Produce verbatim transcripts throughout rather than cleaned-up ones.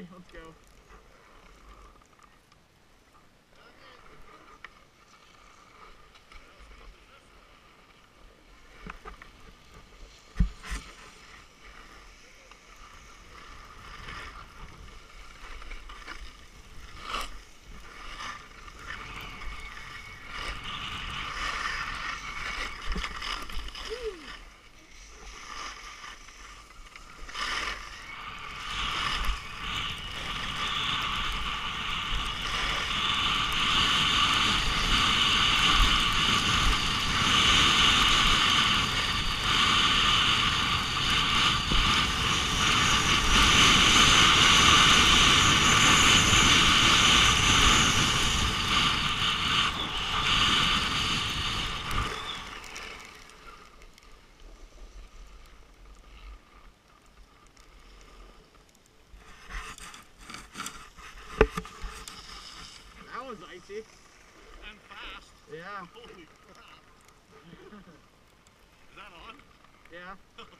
ready? Let's go. That was icy. And fast. Yeah. Holy crap. Is that on? Yeah.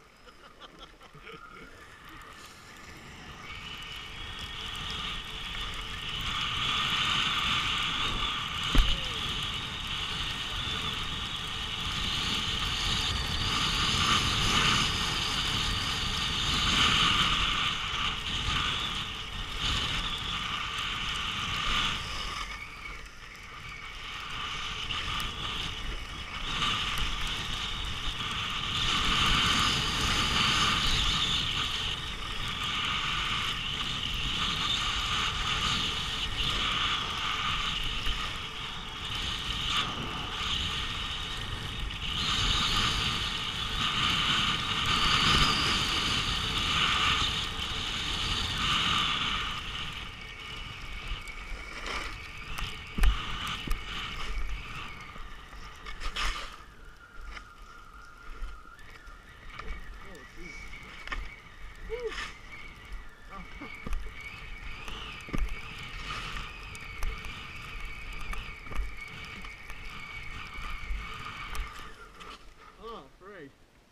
Oh, great.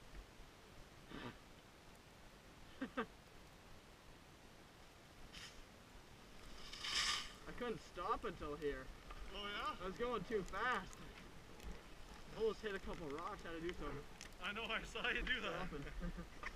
I couldn't stop until here. Oh yeah? I was going too fast. Almost hit a couple rocks. Had to do some I know, I saw you do that. stopping.